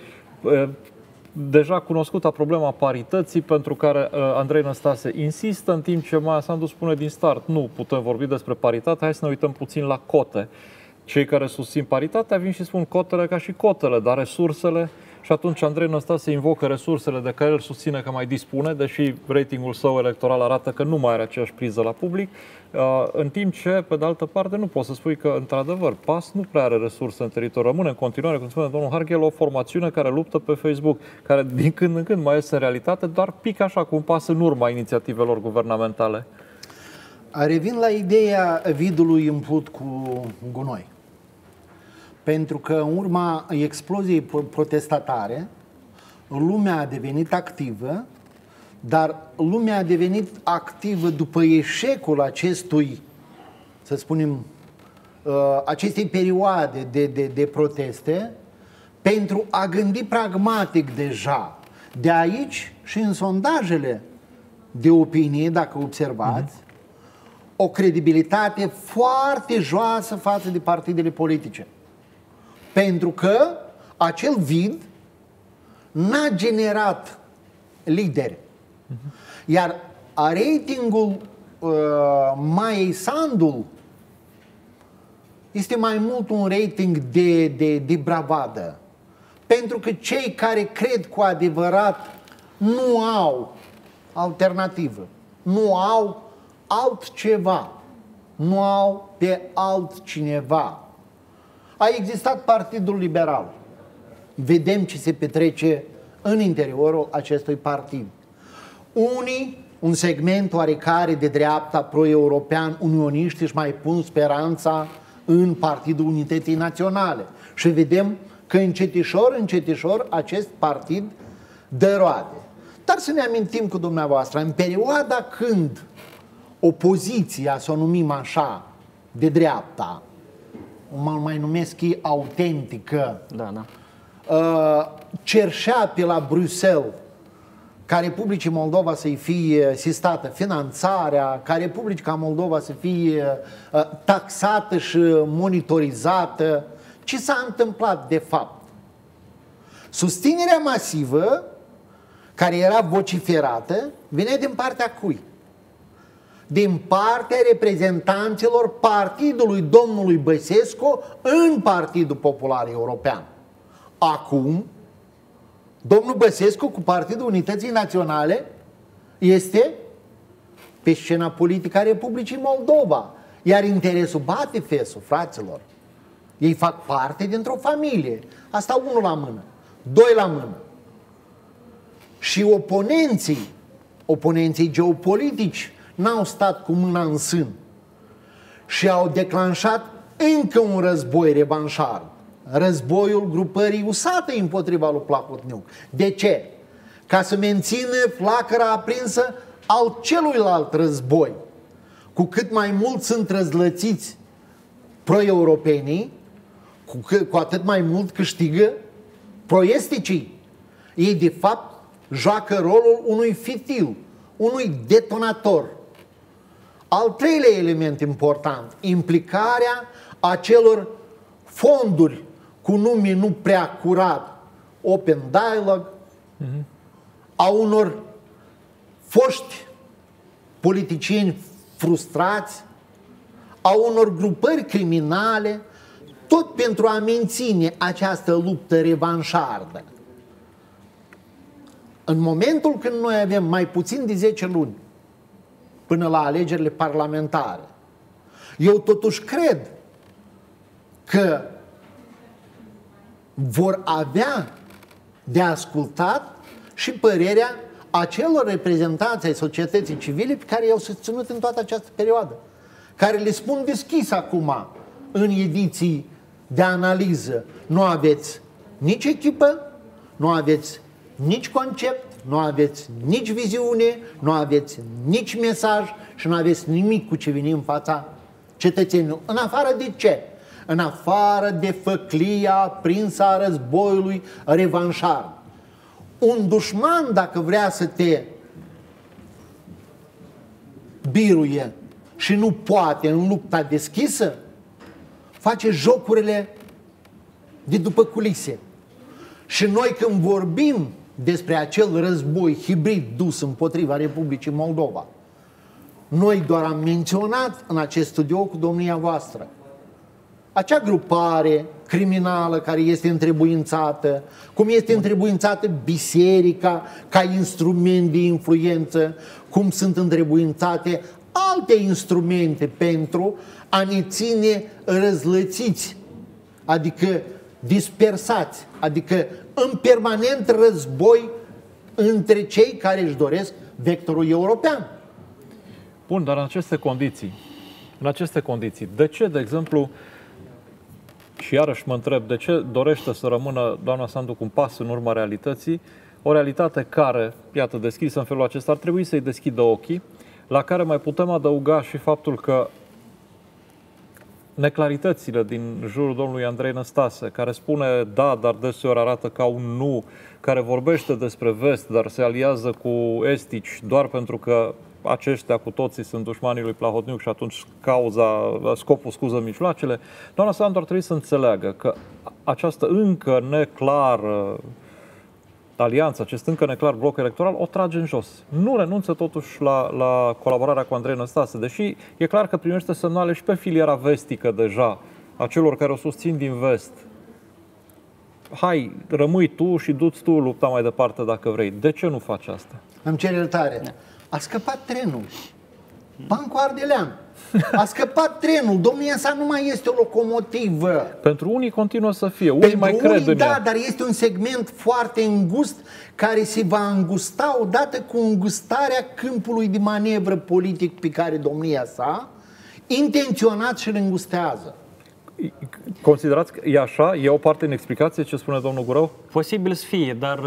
Deja cunoscuta problema parității, pentru care Andrei Năstase insistă, în timp ce Maia Sandu spune din start, nu putem vorbi despre paritate, hai să ne uităm puțin la cote. Cei care susțin paritatea vin și spun cotele ca și cotele, dar resursele, și atunci Andrei Năstase invocă resursele de care el susține că mai dispune, deși ratingul său electoral arată că nu mai are aceeași priză la public, în timp ce, pe de altă parte, nu poți să spui că, într-adevăr, PAS nu prea are resurse în teritoriu. Rămâne în continuare, cum spune domnul Harghel, o formațiune care luptă pe Facebook, care din când în când mai este în realitate, doar pică așa cu un pas în urma inițiativelor guvernamentale. Revin la ideea vidului umplut cu gunoi. Pentru că în urma exploziei protestatare, lumea a devenit activă, dar lumea a devenit activă după eșecul acestui, să spunem, acestei perioade de proteste, pentru a gândi pragmatic deja. De aici și în sondajele de opinie, dacă observați, o credibilitate foarte joasă față de partidele politice. Pentru că acel vid n-a generat lideri. Iar ratingul Maiei Sandu este mai mult un rating de bravadă. Pentru că cei care cred cu adevărat nu au alternativă, nu au altceva, nu au pe altcineva. A existat Partidul Liberal. Vedem ce se petrece în interiorul acestui partid. Unii, un segment oarecare de dreapta pro-european, unioniști, își mai pun speranța în Partidul Unității Naționale. Și vedem că încetișor, acest partid dă roade. Dar să ne amintim cu dumneavoastră, în perioada când opoziția, să o numim așa, de dreapta, mă mai numesc ei autentică, cerșea pe la Bruxelles ca Republicii Moldova să-i fie sistată finanțarea, ca Republica Moldova să fie taxată și monitorizată. Ce s-a întâmplat de fapt? Susținerea masivă care era vociferată vine din partea cui? Din partea reprezentanților partidului domnului Băsescu în Partidul Popular European. Acum, domnul Băsescu cu Partidul Unității Naționale este pe scena politică a Republicii Moldova. Iar interesul bate fesul, fraților. Ei fac parte dintr-o familie. Asta unul la mână, doi la mână. Și oponenții geopolitici n-au stat cu mâna în sân și au declanșat încă un război revanșar. Războiul grupării USATE împotriva lui Plahotniuc. De ce? Ca să mențină flacăra aprinsă al celuilalt război. Cu cât mai mult sunt răzlățiți pro-europenii, cu atât mai mult câștigă pro-esticii. Ei, de fapt, joacă rolul unui fitil, unui detonator. Al treilea element important, implicarea acelor fonduri cu nume nu prea curat, Open Dialogue, a unor foști politicieni frustrați, a unor grupări criminale, tot pentru a menține această luptă revanșardă. În momentul când noi avem mai puțin de 10 luni până la alegerile parlamentare, eu totuși cred că vor avea de ascultat și părerea acelor reprezentanți ai societății civile pe care i-au susținut în toată această perioadă, care le spun deschis acum în ediții de analiză: nu aveți nici echipă, nu aveți nici concept, nu aveți nici viziune, nu aveți nici mesaj și nu aveți nimic cu ce veni în fața cetățenilor. În afară de ce? În afară de făclia aprinsă a războiului revanșar. Un dușman, dacă vrea să te biruie și nu poate în lupta deschisă, face jocurile de după culise. Și noi, când vorbim despre acel război hibrid dus împotriva Republicii Moldova, noi doar am menționat în acest studio cu domnia voastră acea grupare criminală care este întrebuințată, cum este întrebuințată biserica ca instrument de influență, cum sunt întrebuințate alte instrumente pentru a ne ține răzlățiți, adică dispersați, adică în permanent război între cei care își doresc vectorul european. Bun, dar în aceste condiții, de ce, de exemplu, și iarăși mă întreb, de ce dorește să rămână doamna Sandu cu un pas în urma realității, o realitate care, iată, deschisă în felul acesta, ar trebui să-i deschidă ochii, la care mai putem adăuga și faptul că neclaritățile din jurul domnului Andrei Năstase, care spune da, dar deseori arată ca un nu, care vorbește despre vest, dar se aliază cu estici doar pentru că aceștia cu toții sunt dușmanii lui Plahotniuc și atunci scopul scuză mijloacele. Doamna Sandu ar trebui să înțeleagă că această încă neclară alianță, acest încă neclar bloc electoral, o trage în jos. Nu renunță totuși la colaborarea cu Andrei Năstase, deși e clar că primește semnale și pe filiera vestică deja a celor care o susțin din vest. Hai, rămâi tu și du-ți tu lupta mai departe dacă vrei. De ce nu faci asta? Îmi cer iertare. A scăpat trenul. Bancul Ardelean. A scăpat trenul. Domnia sa nu mai este o locomotivă. Pentru unii continuă să fie. Unii mai cred în ea. Dar este un segment foarte îngust care se va îngusta odată cu îngustarea câmpului de manevră politic pe care domnia sa intenționat și îl îngustează. Considerați că e așa? E o parte în explicație ce spune domnul Gurău? Posibil să fie, dar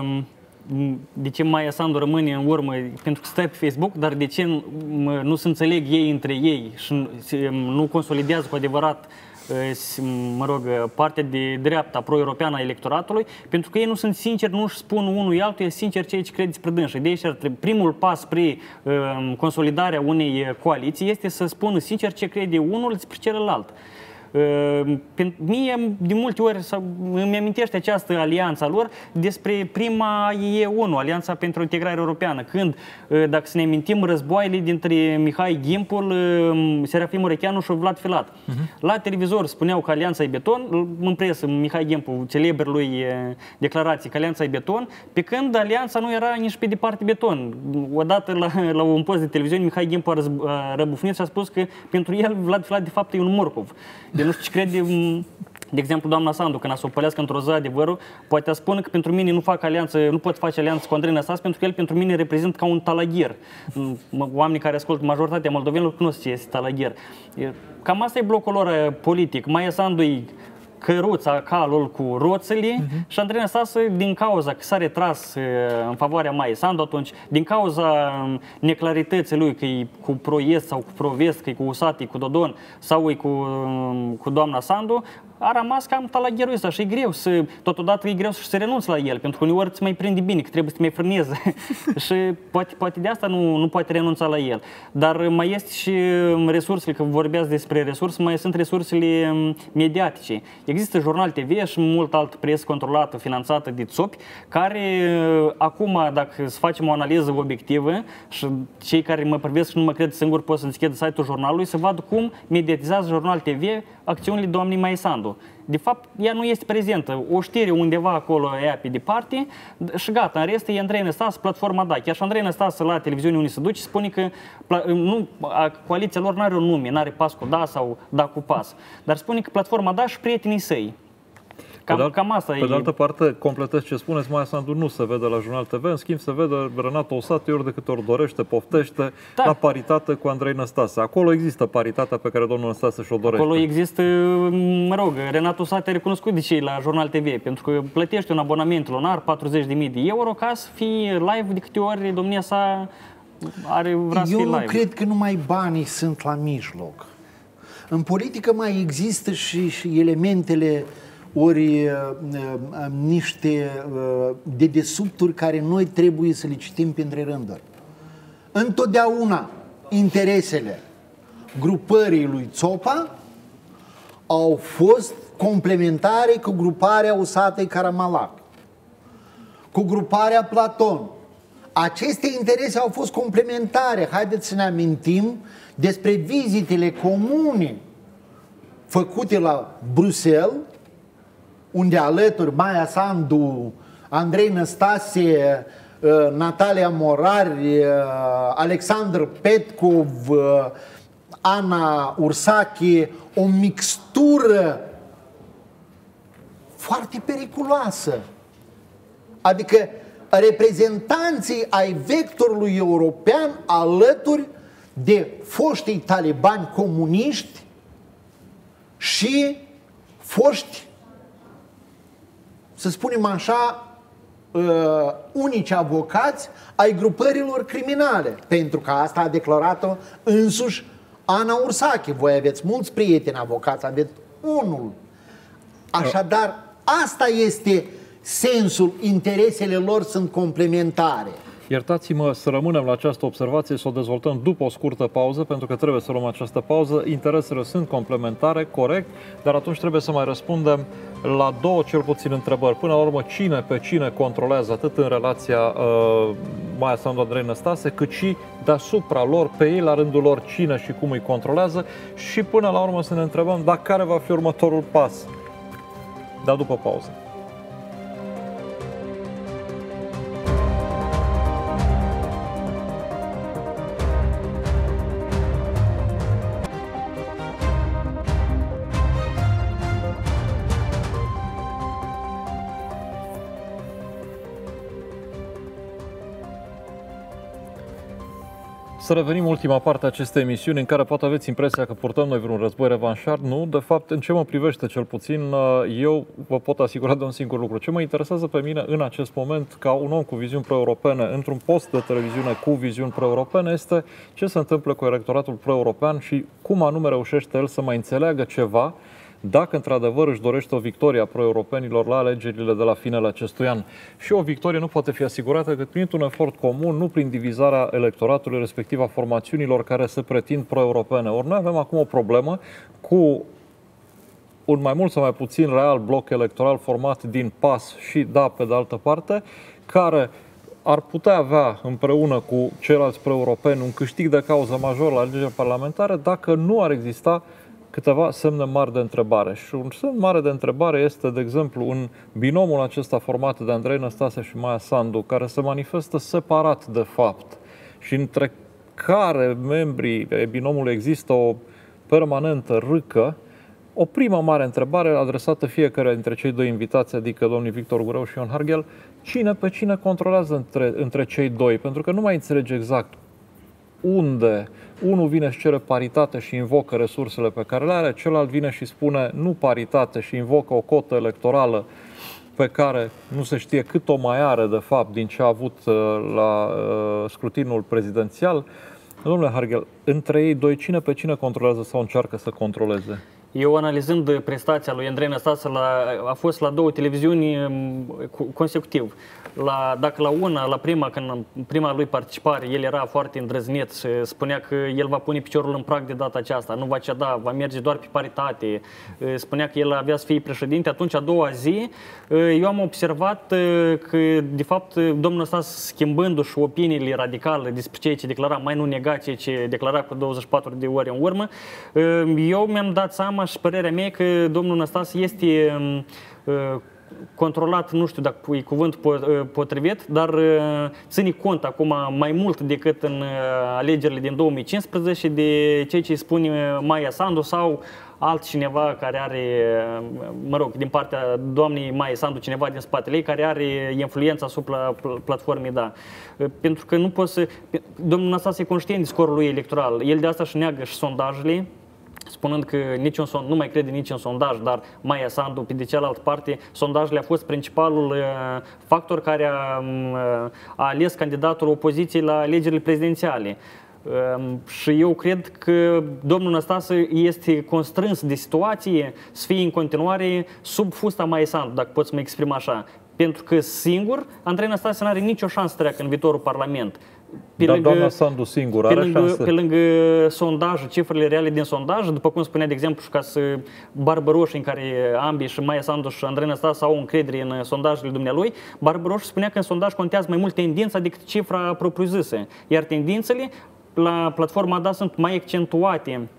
de ce Maia Sandu rămâne în urmă? Pentru că stai pe Facebook, dar de ce nu se înțeleg ei între ei și nu consolidează cu adevărat, mă rog, partea de dreapta pro-europeană a electoratului? Pentru că ei nu sunt sinceri, nu își spun unul altuia sincer ceea ce crede despre dânșă. De aici primul pas spre consolidarea unei coaliții este să spună sincer ce crede unul despre celălalt. Mie, de multe ori, îmi amintește această alianță a lor despre prima E1, Alianța pentru Integrare Europeană, când, dacă să ne amintim, războaiele dintre Mihai Ghimpul, Serafim Murecheanu și Vlad Filat. La televizor spuneau că Alianța e beton, în presă Mihai Ghimpul, celebrul lui declarații că Alianța e beton, pe când Alianța nu era nici pe departe beton. Odată la un post de televiziune, Mihai Ghimpul a răbufnit și a spus că pentru el Vlad Filat de fapt e un morcov. Nu știu ce crede, de exemplu, doamna Sandu, când a să o pălească într-o zi adevărul, poate a spune că pentru mine nu pot face alianță cu Andrei Năstase, pentru că el pentru mine reprezintă ca un talagher. Oamenii care ascultă, majoritatea moldovenilor cunosc ce este talagher. Cam asta e blocul lor politic. Maia Sandu e căruța, calul cu roțele și Andrei Năstase, din cauza că s-a retras în favoarea Maiei Sandu atunci, din cauza neclarității lui că e cu pro-est sau cu pro-vest, că e cu USAT, cu Dodon sau e cu doamna Sandu, a rămas cam talagherul ăsta și e greu totodată e greu să se renunți la el, pentru că uneori îți mai prinde bine, că trebuie să te mai frâneze și poate de asta nu poate renunța la el. Dar mai este și resursele, că vorbeați despre resurse, mai sunt resursele mediatice. Există Jurnal TV și mult altă presă controlată, finanțată de țopi, care acum, dacă să facem o analiză obiectivă și cei care mă privesc și nu mă cred singur pot să deschidă site-ul jurnalului, să vadă cum mediatizează Jurnal TV acțiunile doamnei Maia Sandu. De fapt, ea nu este prezentă. O știre undeva acolo, ea pe departe și gata. În rest, e Andrei Năstase, platforma Da. Chiar și Andrei Năstase la televiziune unde se duce spune că coaliția lor nu are un nume, nu are pas cu Da sau Da cu pas. Dar spune că platforma Da și prietenii săi. Cam asta pe de altă parte, completez ce spuneți, Maia Sandu nu se vede la Jurnal TV, în schimb se vede Renato Osate ori de câte ori dorește, poftește, la paritate cu Andrei Năstase. Acolo există paritatea pe care domnul Năstase și-o dorește. Acolo există, mă rog, Renato Osate a recunoscut de cei la Jurnal TV, pentru că plătește un abonament lunar, 40.000 de euro, ca să fie live de câte ori domnia sa vrea să fie live. Eu nu cred că numai banii sunt la mijloc. În politică mai există și elementele ori niște dedesubturi care noi trebuie să le citim printre rânduri. Întotdeauna interesele grupării lui Țopa au fost complementare cu gruparea Usatei Caramalac, cu gruparea Platon. Aceste interese au fost complementare. Haideți să ne amintim despre vizitele comune făcute la Bruxelles, unde alături Maia Sandu, Andrei Năstase, Natalia Morari, Alexandru Petkov, Ana Ursache, o mixtură foarte periculoasă. Adică reprezentanții ai vectorului european alături de foștii talibani comuniști și foști, să spunem așa, unici avocați ai grupărilor criminale, pentru că asta a declarat-o însuși Ana Ursache. Voi aveți mulți prieteni avocați, aveți unul. Așadar, asta este sensul, interesele lor sunt complementare. Iertați-mă să rămânem la această observație, să o dezvoltăm după o scurtă pauză, pentru că trebuie să luăm această pauză. Interesele sunt complementare, corect, dar atunci trebuie să mai răspundem la două, cel puțin, întrebări. Până la urmă, cine pe cine controlează, atât în relația Maia Sandu Andrei Năstase, cât și deasupra lor, pe ei, la rândul lor, cine și cum îi controlează, și până la urmă să ne întrebăm dacă care va fi următorul pas. Dar după pauză. Să revenim ultima parte a acestei emisiuni, în care poate aveți impresia că purtăm noi vreun război revanșar. Nu, de fapt, în ce mă privește cel puțin, eu vă pot asigura de un singur lucru. Ce mă interesează pe mine în acest moment, ca un om cu viziuni pro-europene, într-un post de televiziune cu viziuni pro-europene, este ce se întâmplă cu electoratul pro-european și cum anume reușește el să mai înțeleagă ceva, dacă într-adevăr își dorește o victorie a pro-europenilor la alegerile de la finele acestui an. Și o victorie nu poate fi asigurată decât printr-un efort comun, nu prin divizarea electoratului, respectiv a formațiunilor care se pretind pro-europene. Ori noi avem acum o problemă cu un mai mult sau mai puțin real bloc electoral format din PAS și DA pe de altă parte, care ar putea avea împreună cu ceilalți pro-europeni un câștig de cauză major la alegerile parlamentare dacă nu ar exista câteva semne mari de întrebare. Și un semn mare de întrebare este, de exemplu, în binomul acesta format de Andrei Năstase și Maia Sandu, care se manifestă separat de fapt și între care membrii binomului există o permanentă râcă. O primă mare întrebare adresată fiecare dintre cei doi invitați, adică domnii Victor Gureu și Ion Harghel: cine pe cine controlează între cei doi? Pentru că nu mai înțelege exact unde. Unul vine și cere paritate și invocă resursele pe care le are, celălalt vine și spune nu paritate și invocă o cotă electorală pe care nu se știe cât o mai are de fapt din ce a avut la scrutinul prezidențial. Domnule Harghel, între ei doi, cine pe cine controlează sau încearcă să controleze? Eu, analizând prestația lui Andrei Năstase, a fost la două televiziuni consecutiv. Dacă la prima lui participare, el era foarte îndrăznit și spunea că el va pune piciorul în prag de data aceasta, nu va ceda, va merge doar pe paritate, spunea că el avea să fie președinte. Atunci, a doua zi, eu am observat că, de fapt, domnul Năstase, schimbându-și opiniile radicale despre ceea ce declara, mai nu nega ceea ce declara cu 24 de ore în urmă, eu mi-am dat seama și părerea mea că domnul Năstase este controlat, nu știu dacă e cuvântul potrivit, dar ține cont acum mai mult decât în alegerile din 2015 de ceea ce spune Maia Sandu sau altcineva care are, mă rog, din partea doamnei Maia Sandu, cineva din spatele ei care are influența asupra platformei DA. Pentru că nu poți să... Domnul Năstase e conștient de scorul lui electoral. El de asta își neagă și sondajele, spunând că nu mai crede nici în sondaj, dar Maia Sandu, pe de cealaltă parte, sondajele a fost principalul factor care a ales candidatul opoziției la alegerile prezidențiale. Și eu cred că domnul Năstase este constrâns de situație să fie în continuare sub fusta Maia Sandu, dacă pot să mă exprim așa. Pentru că singur, Andrei Năstase nu are nicio șansă să treacă în viitorul Parlament. Dar doamna Sandu singur are șansă? Pe lângă sondaj, cifrele reale din sondaj, după cum spunea, de exemplu, și ca să Barbă Roșie, în care ambii, și Maia Sandu și Andrei Năstase, au încredere în sondajele dumnealui, Barbă Roșie spunea că în sondaj contează mai mult tendința decât cifra propriu-zisă. Iar tendințele la platforma DA sunt mai accentuate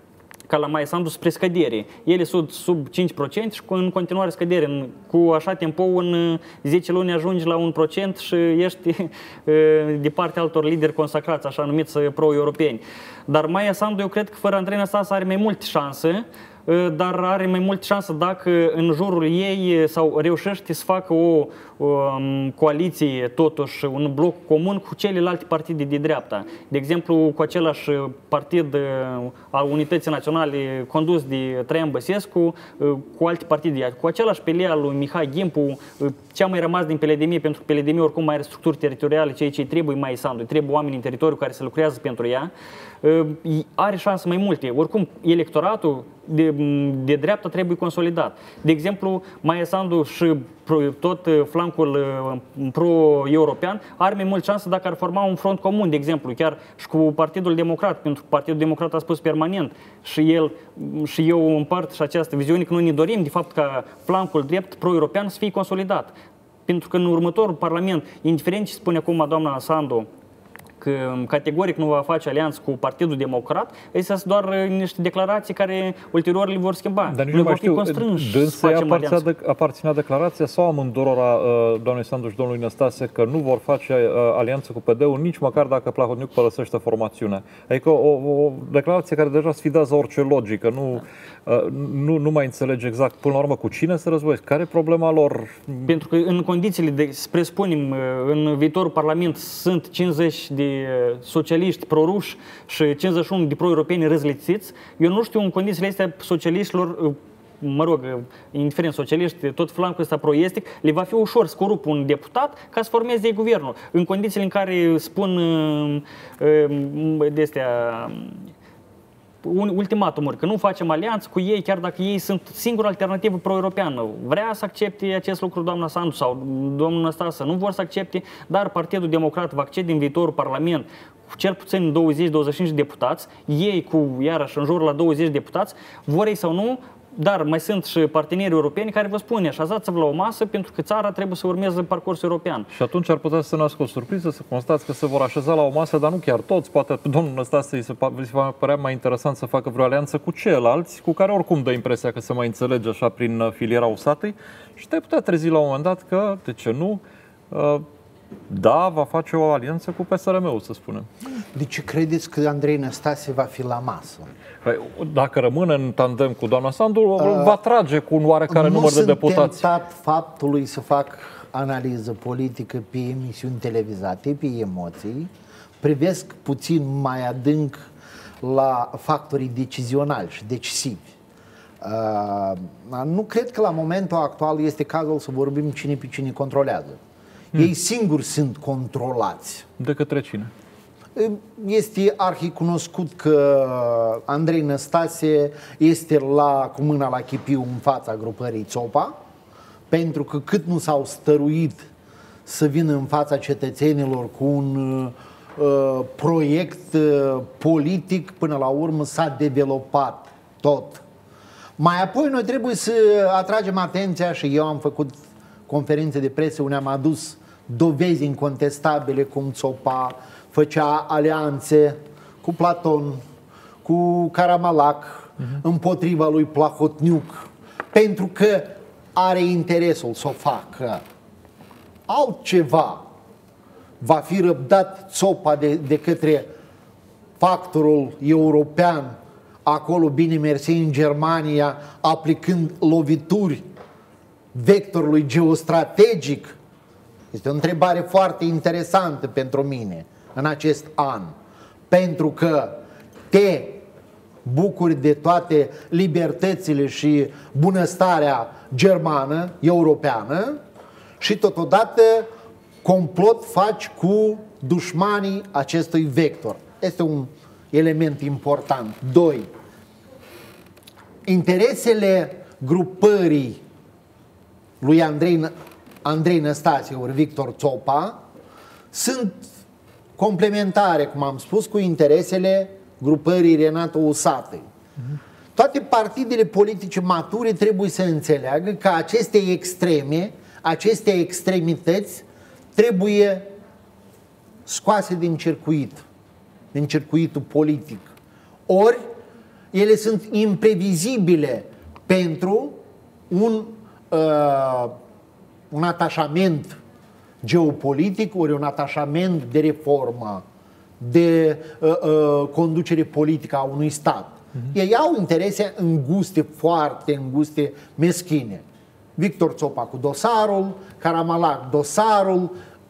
ca la Maia Sandu, spre scădere. Ele sunt sub 5% și în continuare scădere. Cu așa tempo, în 10 luni ajungi la 1% și ești de partea altor lideri consacrați, așa numiți pro-europeni. Dar Maia Sandu, eu cred că fără Andrei Năstase are mai multe șanse, dar are mai mult șansă dacă în jurul ei sau reușește să facă o coaliție, totuși un bloc comun cu celelalte partide de dreapta. De exemplu, cu același partid al Unității Naționale condus de Traian Băsescu, cu alte partide, cu același PL al lui Mihai Gimpu, ce a mai rămas din PLDM, pentru că PLDM oricum mai are structuri teritoriale, ceea ce trebuie Maia Sandu, trebuie oameni în teritoriu care să lucrează pentru ea, are șanse mai multe. Oricum, electoratul de dreapta trebuie consolidat. De exemplu, Maia Sandu și tot flancul pro-european are mai mult șanse dacă ar forma un front comun, de exemplu, chiar și cu Partidul Democrat, pentru că Partidul Democrat a spus permanent și eu împart și această viziune că noi ne dorim, de fapt, ca flancul drept pro-european să fie consolidat. Pentru că în următorul Parlament, indiferent ce spune acum doamna Sandu, că categoric nu va face alianță cu Partidul Democrat, astea sunt doar niște declarații care ulterior le vor schimba. Dar nici nu mai știu, dânsă aparținea declarația sau amândurora doamnei Sandu și domnului Năstase că nu vor face alianță cu PD-ul nici măcar dacă Plahotniuc părăsește formațiunea. Adică o declarație care deja sfidează orice logică, nu mai înțelege exact până la urmă cu cine se războiesc, care e problema lor? Pentru că în condițiile de, să presupunem, în viitorul Parlament sunt 50 de socialiști proruși și 51 de pro-europeni răzlețiți, eu nu știu în condițiile astea socialiștilor, mă rog, indiferent socialiști, tot flancul ăsta pro-estic, le va fi ușor să corupă un deputat ca să formeze guvernul. În condițiile în care spun de astea ultimatumuri, că nu facem alianță cu ei, chiar dacă ei sunt singura alternativă pro-europeană. Vrea să accepte acest lucru doamna Sandu sau domnul Năstase, nu vor să accepte, dar Partidul Democrat va accede în viitorul Parlament cu cel puțin 20-25 deputați, ei cu, iarăși, în jur la 20 deputați, vor ei sau nu, dar mai sunt și parteneri europeni care vă spune, așezați-vă la o masă pentru că țara trebuie să urmeze parcursul european. Și atunci ar putea să nască o surpriză, să constați că se vor așeza la o masă, dar nu chiar toți. Poate domnul Năstase se va părea mai interesant să facă vreo alianță cu ceilalți, cu care oricum dă impresia că se mai înțelege așa prin filiera usatei și te-ai putea trezi la un moment dat că, de ce nu, da, va face o alianță cu PSRM-ul, să spunem. De ce credeți că Andrei Năstase va fi la masă? Dacă rămâne în tandem cu doamna Sandu, va trage cu un oarecare număr de deputați. Nu sunt tentat faptului să fac analiză politică pe emisiuni televizate, pe emoții. Privesc puțin mai adânc la factorii decizionali și decisivi. Nu cred că la momentul actual este cazul să vorbim cine pe cine controlează. Ei singuri sunt controlați. De către cine? Este arhicunoscut că Andrei Năstase este cu mâna la chipiu în fața grupării Țopa, pentru că cât nu s-au stăruit să vină în fața cetățenilor cu un proiect politic, până la urmă s-a developat tot. Mai apoi noi trebuie să atragem atenția, și eu am făcut conferințe de presă unde am adus dovezi incontestabile cum Țopa făcea alianțe cu Platon, cu Caramalac, împotriva lui Plahotniuc, pentru că are interesul să o facă. Altceva va fi răbdat Țopa de către factorul european, acolo, bine mersi, în Germania, aplicând lovituri vectorului geostrategic? Este o întrebare foarte interesantă pentru mine în acest an, pentru că te bucuri de toate libertățile și bunăstarea germană, europeană, și totodată complot faci cu dușmanii acestui vector. Este un element important. 2. Interesele grupării lui Andrei Năstase ori Victor Țopa sunt complementare, cum am spus, cu interesele grupării Renato Usatăi. Toate partidele politice mature trebuie să înțeleagă că aceste extreme, aceste extremități trebuie scoase din circuitul politic. Ori ele sunt imprevizibile pentru un atașament geopolitic, ori un atașament de reformă, de conducere politică a unui stat. Ei au interese înguste, foarte înguste, meschine. Victor Țopa cu dosarul, Caramalac dosarul,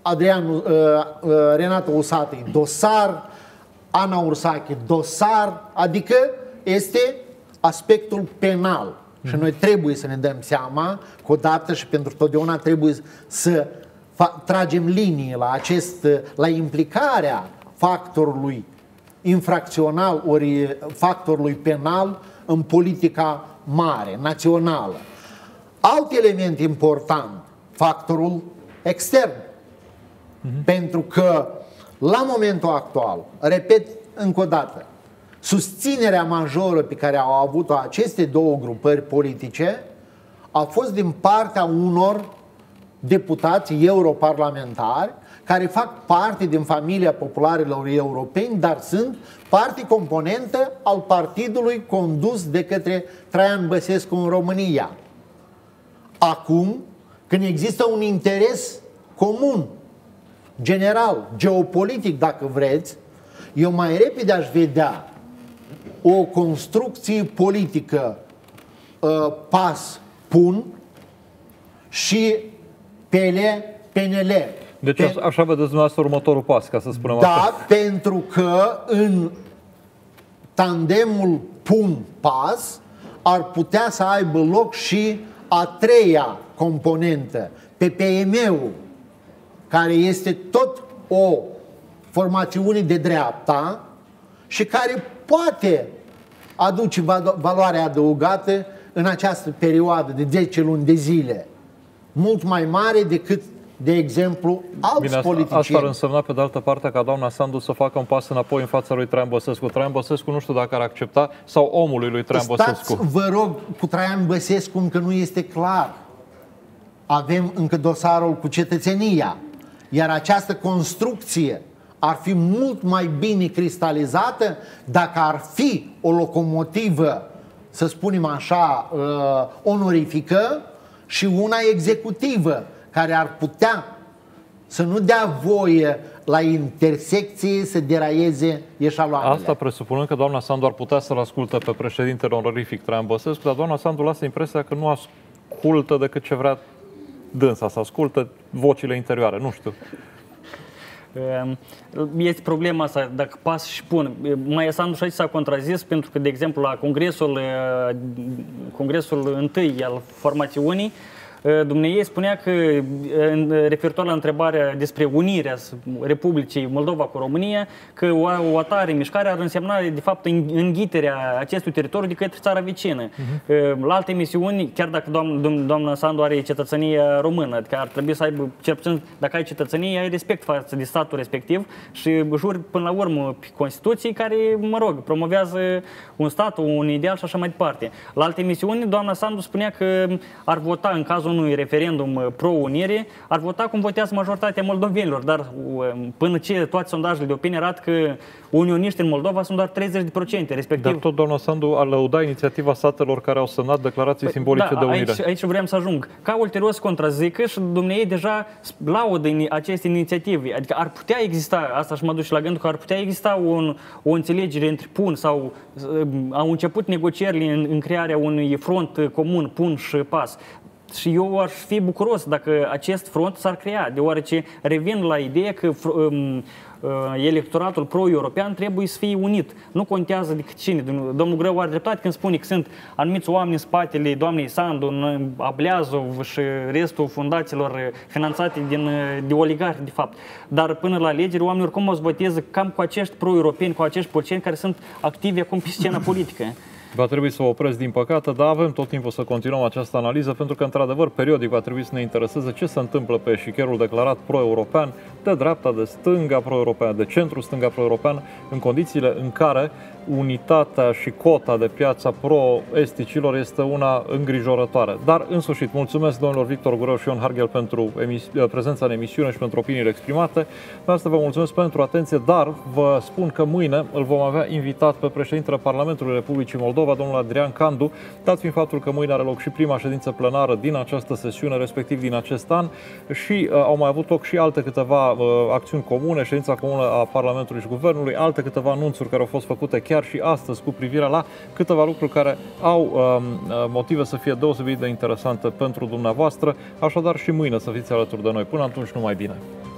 Renato Usatăi dosar, Ana Ursache dosar, adică este aspectul penal. Și noi trebuie să ne dăm seama că odată și pentru totdeauna trebuie să tragem linie la implicarea factorului infracțional ori factorului penal în politica mare, națională. Alt element important, factorul extern. Pentru că la momentul actual, repet încă o dată, susținerea majoră pe care au avut-o aceste două grupări politice a fost din partea unor deputați europarlamentari care fac parte din familia popularilor europeni, dar sunt parte componentă al partidului condus de către Traian Băsescu în România. Acum, când există un interes comun, general, geopolitic, dacă vreți, eu mai repede aș vedea o construcție politică PAS-PUN și PNL. Deci așa vedeți dumneavoastră următorul pas, ca să spunem așa. Da, pentru că în tandemul PUN-PAS ar putea să aibă loc și a treia componentă, PPM-ul, care este tot o formațiune de dreapta și care poate aduce valoare adăugată în această perioadă de 10 luni de zile, mult mai mare decât, de exemplu, alți politicieni. Asta ar însemna, pe de altă parte, ca doamna Sandu să facă un pas înapoi în fața lui Traian Băsescu. Traian Băsescu nu știu dacă ar accepta, sau omului lui Traian Băsescu. Stați, vă rog, cu Traian Băsescu încă nu este clar. Avem încă dosarul cu cetățenia. Iar această construcție ar fi mult mai bine cristalizată dacă ar fi o locomotivă, să spunem așa, onorifică și una executivă, care ar putea să nu dea voie la intersecție să deraieze eșaloanele. Asta presupunând că doamna Sandu ar putea să-l asculte pe președintele onorific Traian Băsescu, dar doamna Sandu lasă impresia că nu ascultă decât ce vrea dânsa, să ascultă vocile interioare, nu știu. Este problema asta, dacă PAS și PUN. Maia Sandu și aici s-a contrazis pentru că, de exemplu, la congresul întâi al formațiunii, dumneavoastră spunea că, referitor la întrebarea despre unirea Republicii Moldova cu România, că o atare mișcare ar însemna, de fapt, înghiterea acestui teritoriu de către țara vecină. La alte emisiuni, chiar dacă doamna Sandu are cetățenie română, adică ar trebui să aibă, cel puțin, dacă ai cetățenie, ai respect față de statul respectiv și juri până la urmă pe Constituții care, mă rog, promovează un stat, un ideal și așa mai departe. La alte emisiuni, doamna Sandu spunea că ar vota în cazul unui referendum pro-unire, ar vota cum votează majoritatea moldovenilor, dar până ce toate sondajele de opinie arată că unioniști în Moldova sunt doar 30%, respectiv. Dar tot doamna Sandu a lăudat inițiativa statelor care au semnat declarații simbolice de unire. Aici vreau să ajung. Ca ulterior să contrazică și dumneavoastră deja laudă aceste inițiative. Adică ar putea exista, asta și mă duce la gândul că ar putea exista o înțelegere între PUN sau au început negocierile în crearea unui front comun PUN și PAS. Și eu aș fi bucuros dacă acest front s-ar crea, deoarece revin la ideea că electoratul pro-european trebuie să fie unit. Nu contează decât cine. Domnul Greu are dreptate când spune că sunt anumiți oameni în spatele doamnei Sandu, Ableazov și restul fundațiilor finanțate de oligarhi, de fapt. Dar până la alegeri, oamenii oricum o să voteze cam cu acești pro-europeni, cu acești politicieni care sunt activi acum pe scena politică. Va trebui să vă opresc din păcate, dar avem tot timpul să continuăm această analiză, pentru că, într-adevăr, periodic va trebui să ne intereseze ce se întâmplă pe eșichierul declarat pro-european, de dreapta, de stânga pro-european, de centru stânga pro-european, în condițiile în care unitatea și cota de piața pro-esticilor este una îngrijorătoare. Dar, în sfârșit, mulțumesc domnilor Victor Gureu și Ion Harghel pentru prezența în emisiune și pentru opiniile exprimate. De asta vă mulțumesc pentru atenție, dar vă spun că mâine îl vom avea invitat pe președintele Parlamentului Republicii Moldova, domnul Adrian Candu, dat fiind faptul că mâine are loc și prima ședință plenară din această sesiune, respectiv din acest an, și au mai avut loc și alte câteva acțiuni comune, ședința comună a Parlamentului și Guvernului, alte câteva anunțuri care au fost făcute chiar și astăzi cu privire la câteva lucruri care au motive să fie deosebit de interesante pentru dumneavoastră, așadar și mâine să fiți alături de noi. Până atunci, numai bine!